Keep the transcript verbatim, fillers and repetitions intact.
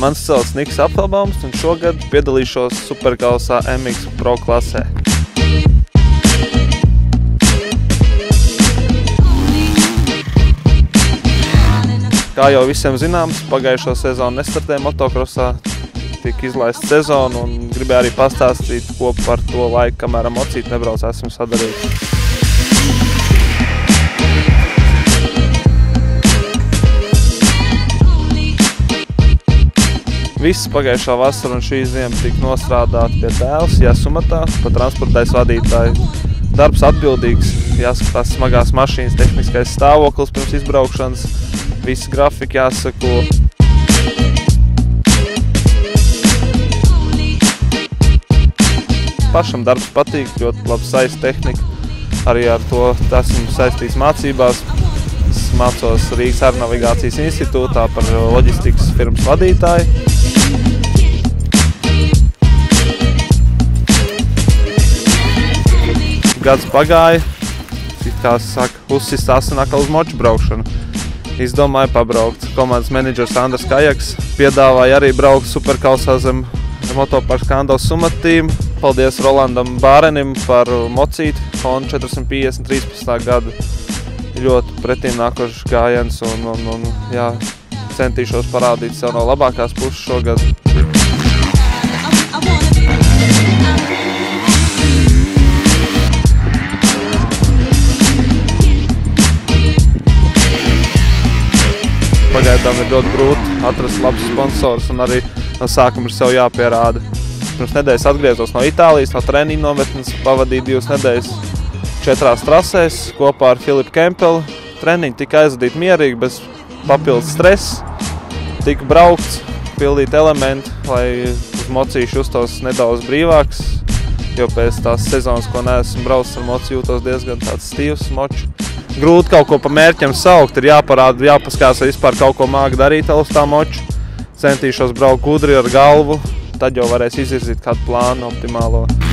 Mans celts Niks Apfelbaums un šogad piedalīšos Superkausā M X Pro klasē. Kā jau visiem zināms, pagājušo sezonu nestartēju motokrosā, tika izlaista sezonu un gribēju arī pastāstīt, ko par to laiku, kamēr mocīt nebrauc, esmu sadarījis. Viss pagājušā vasara un šī ziema tika nostrādāta pie tēvs, jāsumatā, pa transportais vadītāju. Darbs atbildīgs, jāskatās smagās mašīnas tehniskais stāvoklis pirms izbraukšanas, visi grafiki jāsako. Pašam darbs patīk, ļoti labi saist tehnika, arī ar to esmu saistīts mācībās. Es mācos Rīgas Aeronavigācijas institūtā par loģistikas firmas vadītāju. Gads pagāja, kā saka, uzsistās un atkal uz moču braukšanu. Izdomāju pabraukt. Komandas menedžers Andrs Kajaks piedāvāja arī braukt Superkausā zem motoparka Skandavas sumatīm. Paldies Rolandam Bārenim par mocīti Honda četrsimt piecdesmit trīspadsmitā gada. Ļoti pretīm nākošs gājiens un, un, un jā, centīšos parādīt sev no labākās puses šogad. Pagaidām ir ļoti grūti atrast labus sponsors un arī no sākuma ir sev jāpierāda. Pirms nedēļas atgriezos no Itālijas, no treniņu nometnes, pavadīju divas nedēļas četrās trasēs kopā ar Filipu Kempeli. Treniņi tika aizvadīti mierīgi, bez papildus stresa. Tika braukts, pildīt elementi, lai uz mocīšu justos nedaudz brīvāks, jo pēc tās sezonas, ko neesmu braucis ar moci, jūtos diezgan tāds stīvs moču. Grūti kaut ko pa mērķiem saukt, ir jāparāda, jāpaskās, vai vispār kaut ko māk darīt uz tā moču. Centīšos braukt gudri ar galvu, tad jau varēs izvirzīt kādu plānu optimālo.